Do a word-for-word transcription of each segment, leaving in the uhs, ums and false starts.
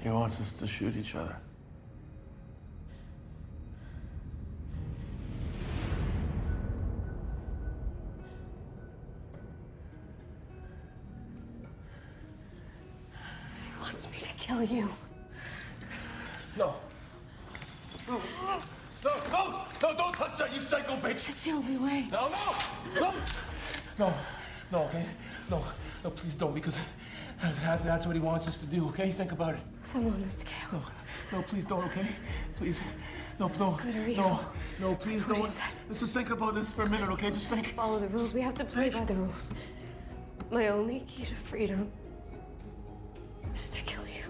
He wants us to shoot each other. He wants me to kill you. No. No. No, no, no, don't touch that, you psycho bitch! It's the only way. No, no! No! No, no, okay? No, no, please don't, because that, that's what he wants us to do, okay? Think about it. I'm on the scale. No, no, please don't, okay? Please. No, no, Good or no, evil. no, please That's what don't. he said. Let's just think about this for a minute, okay? Just think. Just follow the rules. We have to play by the rules. My only key to freedom is to kill you.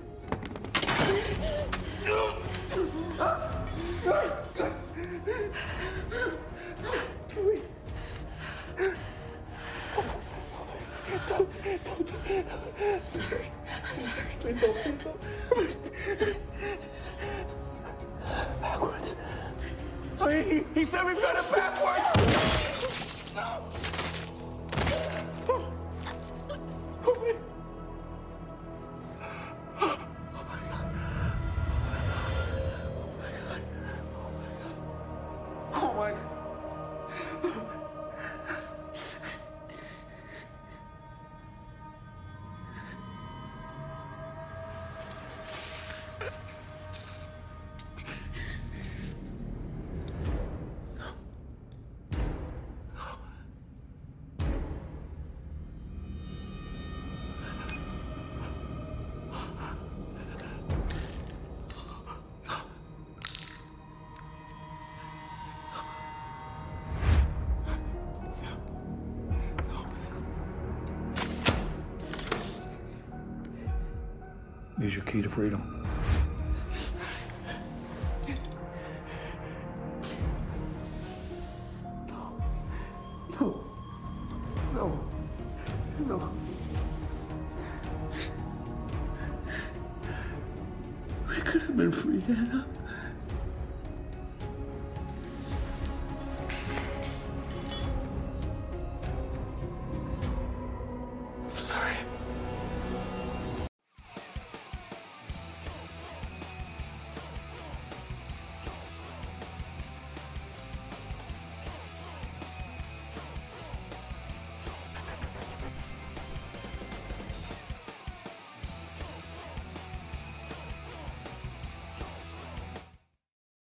Please. Don't, don't, don't. Sorry. I'm sorry. Please don't, please don't. Backwards. Oh, he, he said we've got it backwards! No! Oh my God. Use your key to freedom. No. No. No. No. We could have been free, Anna.